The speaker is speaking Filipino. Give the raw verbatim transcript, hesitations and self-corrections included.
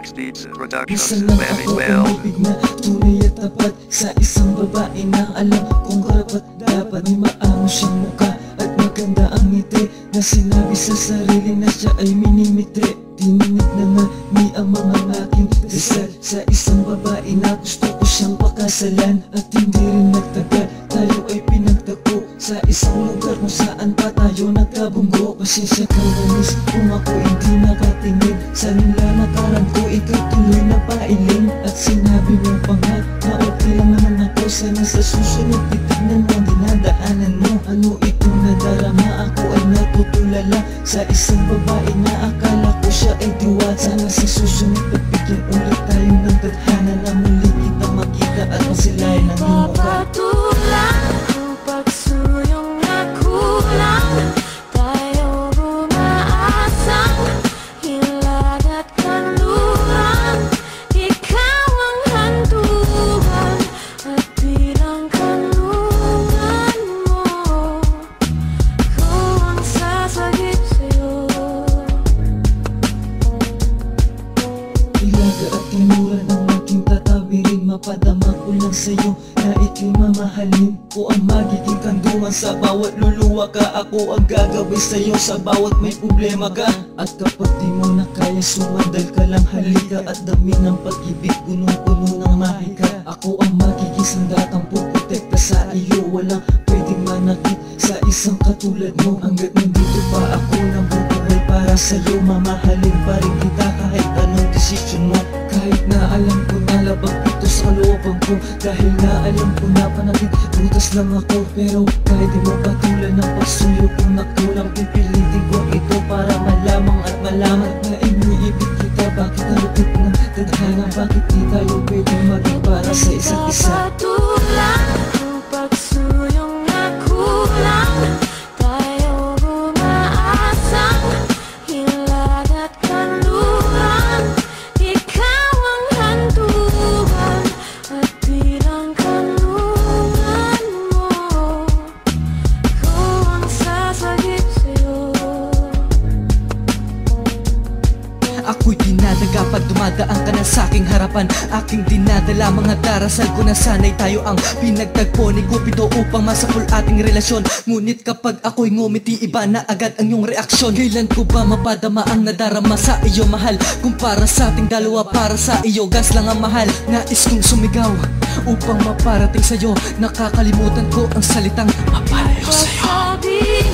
Max Beats Production. Isa lang Very ako well. umibig na tunay at tapat sa isang babae na alam kong karapat dapat. May maamo siyang mukha at maganda ang ngiti na sinabi sa sarili na siya ay minimitre. Dininig na nga ni ang mga aking dasal sa isang babae na gusto ko siyang pakasalan. At hindi rin nagtagal, tayo ay pinagtagpo sa isang lugar kung saan pa tayo nagkabunggo. Pasensya ka na miss kung ako hindi nakatingin sa nila nakarang ko, ikay tuloy na pailing. At sinabi mo pa nga na okay lang naman ako, sana sa susunod titignan mo ang dinadaanan mo. Ano itong nadarama, ako ay natutulala sa isang babae na akala ko siya ay diwa. Sana sa susunod pagbigyan ulit tayo ng tadhana na muli kita makita at masilayan ng iyong mukha. Ang pagsuyong nakulang, tayo umaasang hilag at kanluran. Ikaw ang handugan at bilang kanlungan mo, ko ang sasagip sa'yo. Ilaga at tinuran ang aking tatawirin, mapadama ko lang sa'yo na ika'y mamahalin ko. Ang magiging kanduhan sa bawat luluwa ka, ako ang gagawin sa'yo sa bawat may problema ka. At kapag di mo na kaya, sumandal ka lang, halika at dami ng pag-ibig, punong-puno ng mahika. Ako ang magiging sandatang puprotekta sa iyo, walang pwedeng manakit sa isang katulad mo. Hanggat nandito pa ako nabubuhay para sa'yo, mamahalin pa rin kita kahit anong desisyon mo. Kahit na alam ko na labag ito sa kalooban ko, dahil na alam ko na panagin butas lang ako. Pero kahit di mo patulan ng pagsuyo kung nakulang, pipilitin ko ito para malamang at malaman na iniibig kita. Bakit nalupit ng tadhana, bakit di tayo pwedeng maging para sa isa't isa? Patulang ang pagsuyong nakulang, tayo umaasang hilag at kanluran. Ikaw ang handugan at bilang kanlungan mo, ko ang sasagip sa'yo. Ako'y dinadaga pag dumadaan ka na sa'king harapan. Aking dinadala mga darasal ko na sana'y tayo ang pinagtagpo ni Cupido upang masapul ating relasyon. Ngunit kapag ako'y ngumiti, iba na agad ang iyong reaksyon. Kailan ko ba mapadama ang nadarama sa iyo, mahal? Kung para sa ating dalawa, para sa iyo, gas lang ang mahal. Nais kong sumigaw upang maparating sa'yo, nakakalimutan ko ang salitang mapareho sa'yo. Sabi